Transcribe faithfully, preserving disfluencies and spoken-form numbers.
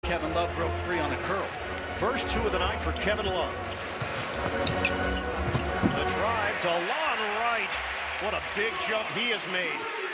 Kevin Love broke free on a curl. First two of the night for Kevin Love. The drive, Delon Wright. What a big jump he has made.